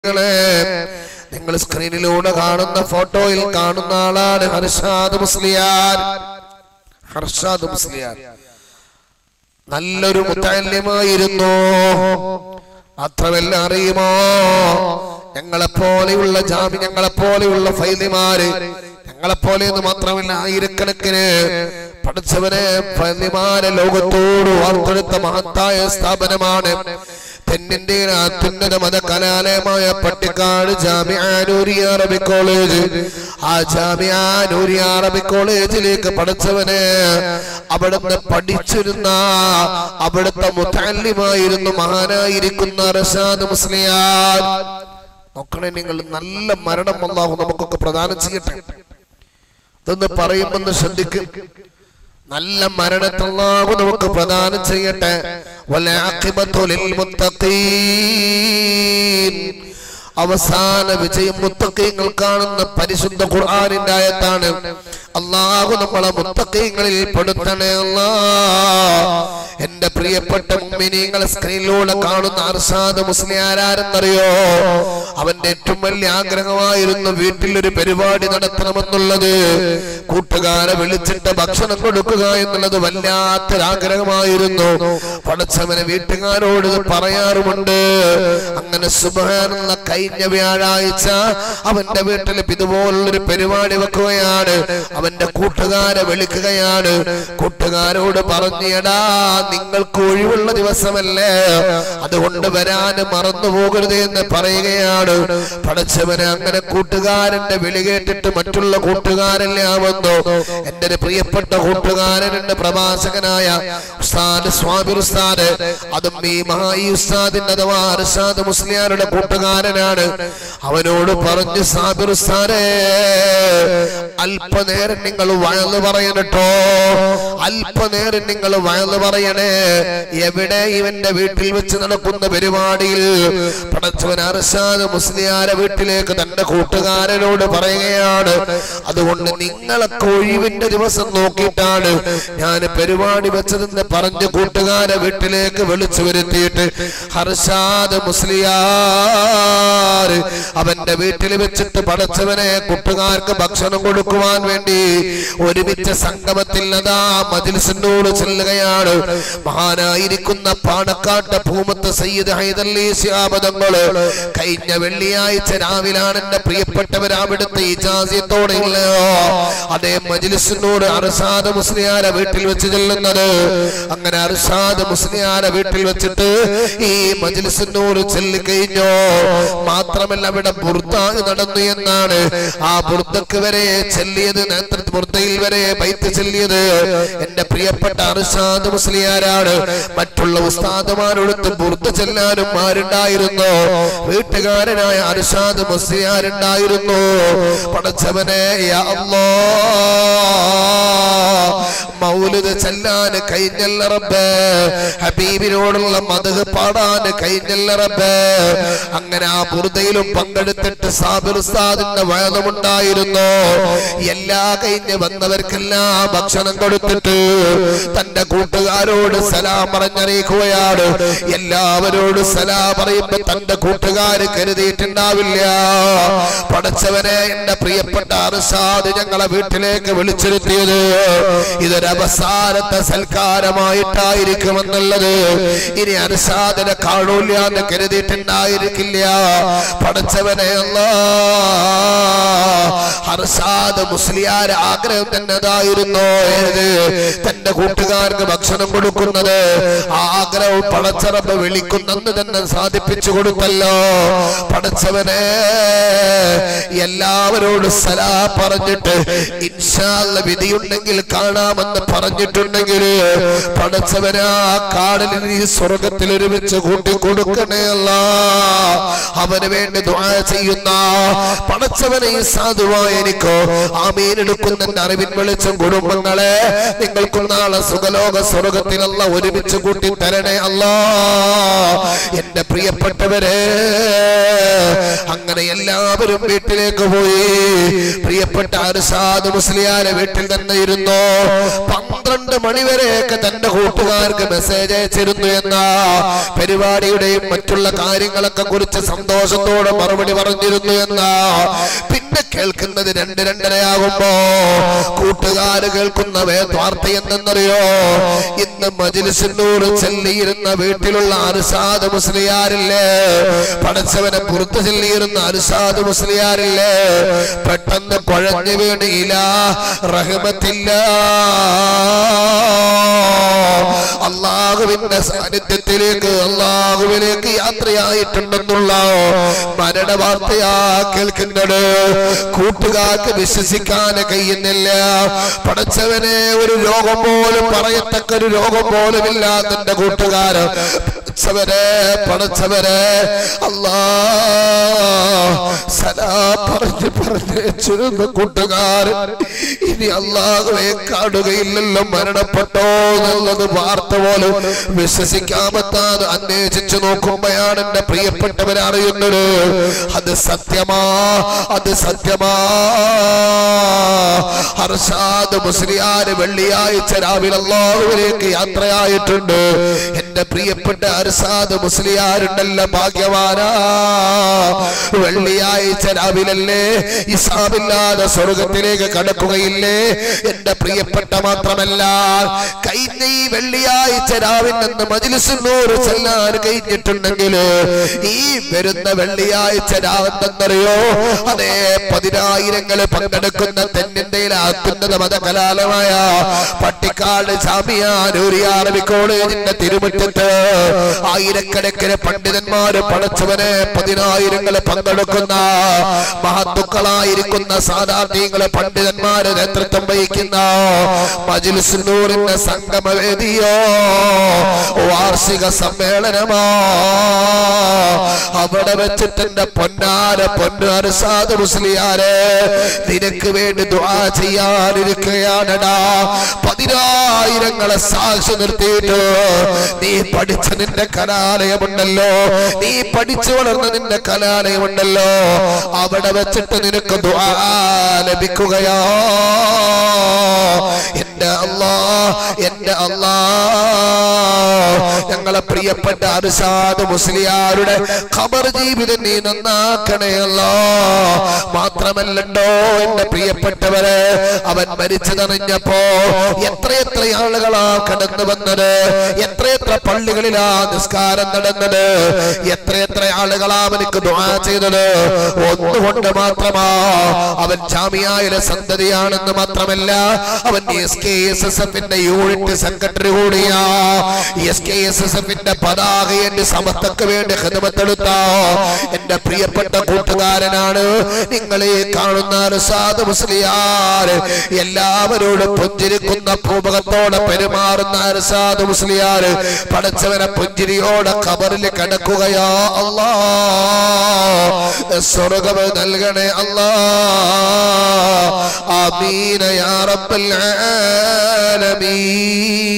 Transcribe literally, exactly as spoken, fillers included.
നിങ്ങൾ സ്ക്രീനിലൂടെ കാണുന്ന ഫോട്ടോയിൽ കാണുന്ന ആളാണ് ഹർഷാദ് മുസ്ലിയാർ. ഹർഷാദ് മുസ്ലിയാർ നല്ലൊരു മുത്തഅല്ലിമായിരുന്നു. മാത്രമല്ല അറിയുമോ, ഞങ്ങളെപ്പോലെയുള്ള ജാമി ഞങ്ങളെപ്പോലെയുള്ള ഫൈലിമാര് ഞങ്ങളെപ്പോലെ എന്ന് മാത്രമല്ല ആയിരക്കണക്കിന് പഠിച്ചവനെ ഫൈലിമാരെ ലോകത്തോട് വാർത്തെടുത്ത മഹത്തായ സ്ഥാപനമാണ് തെന്നിന്റെ അത്യുന്നത മത കലാലയമായ പട്ടിക്കാട് ജാമിഅ നൂരിയ അറബിക് കോളേജ്. ആ ജാമിഅ നൂരിയ അറബിക് കോളേജിലേക്ക് പഠിച്ചവനെ അവിടുന്ന് പഠിച്ചിരുന്ന അവിടുത്തെ മുതഅല്ലിമായിരുന്നു മഹാനായിരിക്കുന്ന ഹർഷാദ് മുസ്ലിയാർ. നോക്കണേ നിങ്ങൾ, നല്ല മരണം അല്ലാഹു നമുക്കൊക്കെ പ്രദാനം ചെയ്യട്ടെ. ഇതൊന്ന് പറയുമെന്ന് ശ്രദ്ധിക്കും. നല്ല മരണത്തെ അല്ലാഹു നമുക്ക് പ്രദാനം ചെയ്യട്ടെ. വലഅഖിബതു ലിൽ മുത്തഖീൻ. അവസാന വിജയം മുത്തഖീങ്ങൾ കാണുന്ന പരിശുദ്ധ ഖുർആനിന്റെ ആയത്താണ്. അല്ലാഹു നമ്മളെ മുത്തഖീങ്ങളിൽ പെടുത്തണേ അല്ലാഹ്. എന്റെ പ്രിയപ്പെട്ട മുഅ്മിനീങ്ങളെ സ്ക്രീനിലൂടെ കാണുന്ന ഹർഷാദ് മുസ്ലിയാർ ആരെന്നറിയോ? അവന്റെ ഏറ്റവും വലിയ ആഗ്രഹമായിരുന്നു വീട്ടിൽ ഒരു പരിപാടി നടത്തണമെന്നുള്ളത്. കൂട്ടുകാരെ വിളിച്ചിട്ട് ഭക്ഷണം കൊടുക്കുക എന്നുള്ളത് വല്ലാത്തൊരാഗ്രഹമായിരുന്നു. പഠിച്ചവനെ വീട്ടുകാരോട് പറയാറുമുണ്ട്. അങ്ങനെ സുബ്ഹാനല്ലാഹ്, കഴിഞ്ഞ വ്യാഴാഴ്ച അവന്റെ വീട്ടിൽ ഇതുപോലുള്ളൊരു പരിപാടി വെക്കുകയാണ്. അവന്റെ കൂട്ടുകാരെ വിളിക്കുകയാണ്. കൂട്ടുകാരോട് പറഞ്ഞിടാ, നിങ്ങൾക്ക് ഒഴിവുള്ള ദിവസമല്ലേ, അതുകൊണ്ട് വരാൻ മറന്നു പോകരുത് എന്ന് പറയുകയാണ്. പഠിച്ചവനെ അങ്ങനെ കൂട്ടുകാരന്റെ വിളി കേട്ടിട്ട് മറ്റുള്ള കൂട്ടുകാരെല്ലാം വന്നു. എന്റെ ഒരു പ്രിയപ്പെട്ട കൂട്ടുകാരൻ, എന്റെ പ്രഭാഷകനായ ഉസ്താദ് സ്വാബിർ ഉസ്താദ്, അതും ഈ മഹായി ഉസ്താദിന്റെ അഥവാ ഹർഷാദ് മുസ്ലിയാരുടെ കൂട്ടുകാരനാണ്. അവനോട് പറഞ്ഞു, സാബിർ ഉസ്താദേ, അല്പനേരം നിങ്ങൾ വയല് പറയണട്ടോ, അല്പനേരം നിങ്ങൾ വയല് പറയണേ. എവിടെ? ഇവന്റെ വീട്ടിൽ വെച്ച് നടക്കുന്ന പരിപാടിയിൽ. പടച്ചവൻ ഹർഷാദ് മുസ്ലിയാരെ വീട്ടിലേക്ക് തന്റെ കൂട്ടുകാരനോട് പറയുകയാണ്, അതുകൊണ്ട് നിങ്ങളൊക്കെ ഒഴിവിന്റെ ദിവസം നോക്കിയിട്ടാണ് ഞാൻ പരിപാടി വെച്ചതെന്ന് പറഞ്ഞ് കൂട്ടുകാരെ വീട്ടിലേക്ക് വിളിച്ചു വരുത്തിയിട്ട് ഹർഷാദ് മുസ്ലിയാർ അവന്റെ വീട്ടിൽ വെച്ചിട്ട് പടച്ചവനെ കൂട്ടുകാർക്ക് ഭക്ഷണം കൊടുക്കുവാൻ വേണ്ടി ഒരുമിച്ച സംഗമത്തിൽ അതാ മജ്‌ലിസിനോട് ചെല്ലുകയാണ്. മഹാനായിരിക്കുന്ന പാണക്കാട്ട് ഭൂമത്ത് സയ്യിദ് ഹൈദരലി ശിഹാബ് തങ്ങൾ കഴിഞ്ഞ വെള്ളിയാഴ്ച രാവിലാണ് എന്റെ പ്രിയപ്പെട്ടവർ അവിടുത്തെ ഇജാസിയത്തോടെ ഇല്ലയോ അതേ മജ്‌ലിസിനോട് ഹർഷാദ് മുസ്ലിയാരെ വീട്ടിൽ വെച്ച് ചെല്ലുന്നത്. അങ്ങനെ ഹർഷാദ് മുസ്ലിയാരെ വീട്ടിൽ വെച്ചിട്ട് ഈ മജ്‌ലിസിനോട് ചെല്ലിക്കഴിഞ്ഞോ. മാത്രമല്ല അവിടെ ബുർദ നടന്നു എന്നാണ്. ആ ബുർദക്ക് വരെ ചെല്ലിയത്, ബുർദയിൽ വരെ ബൈത്ത് ചെല്ലിയത് എന്റെ പ്രിയപ്പെട്ട ഹർഷാദ് മുസ്ലിയാരാണ്. മറ്റുള്ള ഉസ്താദുമാരോടൊത്ത് ബുർദ ചെല്ലാനും ആരുണ്ടായിരുന്നു? വീട്ടുകാരനായ ഹർഷാദ് മുസ്ലിയാരുണ്ടായിരുന്നു. പടച്ചവനെ, യാ അല്ലാഹ്, മൗലിദ് ചെല്ലാൻ കഴിഞ്ഞല്ല റബ്ബേ, ഹബീബിനോടുള്ള മദ്ഹ് പാടാൻ കഴിഞ്ഞല്ല റബ്ബേ. അങ്ങനെ ആ ബുർദയിലും പങ്കെടുത്തിട്ട് സാബിർ ഉസ്താദിന്റെ വയലുമുണ്ടായിരുന്നു. എല്ലാ കഴിഞ്ഞ് വന്നവർക്കെല്ലാം ഭക്ഷണം കൊടുത്തിട്ട് തന്റെ കൂട്ടുകാരോട് സലാം പറഞ്ഞറിയിക്കുകയാണ്. എല്ലാവരോടും സലാം പറയുമ്പോ തന്റെ കൂട്ടുകാര് കരുതിയിട്ടുണ്ടാവില്ല, പടച്ചവനെ എന്റെ പ്രിയപ്പെട്ട ഹർഷാദ് ഞങ്ങളെ വീട്ടിലേക്ക് വിളിച്ചിരുത്തിയത് ഇതൊരു അവസാനത്തെ സൽക്കാരമായിട്ടായിരിക്കുമെന്നുള്ളത്. ഇനി ഹർഷാദിനെ കാണൂല്ല എന്ന് കരുതിയിട്ടുണ്ടായിരിക്കില്ല. പടച്ചവനെ അല്ലാഹ്, ഹർഷാദ് മുസ്ലിയാർ ആഗ്രഹം തന്നെ അതായിരുന്നു. ഏത്? തന്റെ കൂട്ടുകാർക്ക് ഭക്ഷണം കൊടുക്കുന്നത്. ആഗ്രഹം പടച്ചറബ് വിളിക്കുന്നെന്ന് തന്നെ സാധിപ്പിച്ചു കൊടുത്തല്ലോ. പടച്ചവനെ, എല്ലാവരോടും സലാം പറഞ്ഞിട്ട് ഇൻഷാ അല്ലാഹ് വിധിയുണ്ടെങ്കിൽ കാണാമെന്ന് പറഞ്ഞിട്ടുണ്ടെങ്കിൽ പടച്ചവനെ ആ കാടലിൽ ഈ സ്വർഗത്തിൽ ഒരുമിച്ച് കൂട്ടിക്കൊടുക്കണേ അല്ലാഹ്. അവന് വേണ്ടി ദുആ ചെയ്യുന്ന പടച്ചവനെ ഈ സാധുവായ എനിക്കോ ആമീൻ എടുക്കുന്ന അറിവിൻ വെളിച്ചം കുടുംബങ്ങളെ നിങ്ങൾക്കും നാളെ സുഖലോക സ്വർഗത്തിലല്ല ഒരുമിച്ച് കൂട്ടി തരണേ അല്ലാഹ്. എന്റെ പ്രിയപ്പെട്ടവരെ, അങ്ങനെ അങ്ങനെ എല്ലാവരും വീട്ടിലേക്ക് പോയി. പ്രിയപ്പെട്ട അർഷാദ് മുസ്ലിയാരെ വീട്ടിൽ തന്നെ ഇരുന്നു. പന്ത്രണ്ട് മണിവരെയൊക്കെ തന്റെ കൂട്ടുകാർക്ക് മെസ്സേജ് അയച്ചിരുന്നു എന്ന പരിപാടിയുടെയും മറ്റുള്ള കാര്യങ്ങളൊക്കെ കുറിച്ച് സന്തോഷത്തോടെ മറുപടി പറഞ്ഞിരുന്നു എന്ന പിന്നെ കേൾക്കുന്നത് രണ്ട് രണ്ടരയാകുമ്പോ കൂട്ടുകാര് കേൾക്കുന്ന വാർത്ത എന്തെന്നറിയോ? ഇന്ന് മജ്‌ലിസിനോട് ചെല്ലിയിരുന്ന വീട്ടിലുള്ള അർഷാദ് മുസ്ലിയാരില്ലേ, പടച്ചവനെ പുറത്തു ചെല്ലിയിരുന്ന അർഷാദ് മുസ്ലിയാരില്ലേ, പെട്ടെന്ന് കുഴഞ്ഞു വീണ് ഇലാ റഹ്മത്തില്ല, അള്ളാഹുവിന്റെ സാന്നിധ്യത്തിലേക്ക് അള്ളാഹുവിലേക്ക് യാത്രയായിട്ടുണ്ടെന്നുള്ള മരണവാർത്തയാ കേൾക്കുന്നത്. കൂട്ടുകാർക്ക് വിശ്വസിക്കാൻ കഴിയുന്നില്ല. പടച്ചവനെ ഒരു രോഗം പോലും പറയത്തക്ക ഒരു രോഗം പോലും ഇല്ലാത്ത എന്റെ കൂട്ടുകാര് പടച്ചവരെ പടച്ചവരെ അല്ലാ സലാം പറഞ്ഞു പറഞ്ഞിരുന്ന കൂട്ടുകാരൻ ഇനി അല്ലാഹുവെ കാണുകയില്ലല്ലോ, മരണപ്പെട്ടോ എന്നുള്ളത് വാർത്ത പോലും വിശ്വസിക്കാൻ പറ്റാതെ അന്വേഷിച്ചു നോക്കുമ്പോഴാണ് എന്റെ പ്രിയപ്പെട്ടവരെ അറിയുന്നത് അത് സത്യമാ, അത് സത്യമാ. അർഷാദ് മുസ്ലിയാര് വെള്ളിയാഴ്ച രാവിലെ അല്ലാഹുവിലേക്ക് യാത്രയായിട്ടുണ്ട്. എന്റെ പ്രിയപ്പെട്ട അർഷാദ് മുസ്ലിയാരുണ്ടല്ലോ ഭാഗ്യവാനാ, വെള്ളിയാഴ്ച രാവിലല്ലേ ഹിസാബില്ലാതെ സ്വർഗത്തിലേക്ക് കടക്കുകയില്ലേ എന്റെ പ്രിയപ്പെട്ട. മാത്രമല്ല കഴിഞ്ഞ ഈ വെള്ളിയാഴ്ച രാവിലെ നിന്ന് മജ്‌ലിസുന്നൂർ ചെല്ലാൻ കഴിഞ്ഞിട്ടുണ്ടെങ്കിൽ ഈ വരുന്ന വെള്ളിയാഴ്ച രാവെന്നറിയോ അതേ പതിനായിരങ്ങൾ പങ്കെടുക്കുന്ന തെന്നിന്ത്യയിലെ അത്യുന്നത മതകലാലയമായ പട്ടിക്കാട് ജാമിയ നൂറിയ അറബി കോളേജിന്റെ തിരുമുറ്റത്ത് ആയിരക്കണക്കിന് പണ്ഡിതന്മാര് പടച്ചവനെ പതിനായിരങ്ങൾ പങ്കെടുക്കുന്ന മഹത്തുക്കളായിരിക്കുന്ന സാധാരണ പണ്ഡിതന്മാര് നേതൃത്വം വഹിക്കുന്ന മജ്‌ലിസുന്നൂറിന്റെ സംഗമവേദിയോ വാർഷിക സമ്മേളനമോ അവിടെ വെച്ചിട്ട് എന്റെ പൊന്നാര പൊന്നു അർഷാദ് മുസ്ലിയാരെ നിനക്ക് വേണ്ടി ദുആ ചെയ്യാനിരിക്കുകയാണടാ. പതിനായിരങ്ങളെ സാക്ഷി നിർത്തിയിട്ട് നീ പഠിച്ച നിന്റെ കലാലയമുണ്ടല്ലോ, നീ പഠിച്ചു വളർന്ന നിന്റെ കലാലയമുണ്ടല്ലോ, അവിടെ വെച്ചിട്ട് നിനക്ക് ദുആ ലഭിക്കുകയാ. എന്റെ അല്ലാ എന്റെ അല്ലാ ഞങ്ങളെ പ്രിയപ്പെട്ട അർഷാദ് മുസ്ലിയാരുടെ ഖബർ ജീവിതം നീ നന്നാക്കണേ അല്ലാ. മാത്രമല്ലണ്ടോ എന്റെ പ്രിയപ്പെട്ടവരെ അവൻ മരിച്ചതറിഞ്ഞപ്പോ എത്രയെത്ര ആളുകളാ കടന്നു വന്നത്, എത്രയെത്ര പള്ളികളിലാ നിസ്കാരം നടന്നത്, എത്രയെത്ര ആളുകളാ അവനക്ക് ദുആ ചെയ്തത്. ഒന്നുകൊണ്ട് മാത്രമാ അവൻ ജാമിയയിലെ സന്തതിയാണെന്ന് മാത്രമല്ല അവൻ എസ് കെ എസ് എസ് എഫിന്റെ യൂണിറ്റ് സെക്രട്ടറി കൂടിയാ. എസ് കെ എസ് എസ് എഫിന്റെ പതാകയുടെ സമത്വക്ക് വേണ്ടി ഖിദ്മത്തെടുത്ത എന്റെ പ്രിയപ്പെട്ട കൂട്ടുകാരനാണ്. നിങ്ങളെ കാണുന്ന അർഷാദ് മുസ്ലിയാർ എല്ലാവരോടും പുഞ്ചിരിക്കുന്ന പൂമുഖത്തോടെ പെരുമാറുന്ന അർഷാദ് മുസ്ലിയാർ പടച്ചവനെ പുഞ്ചിരിയോടെ ഖബറിൽ കിടക്കുകയാ. അല്ലാ സ്വർഗ്ഗം നൽകണേ അല്ലാ. ആമീൻ യാ റബ്ബൽ ആലമീൻ.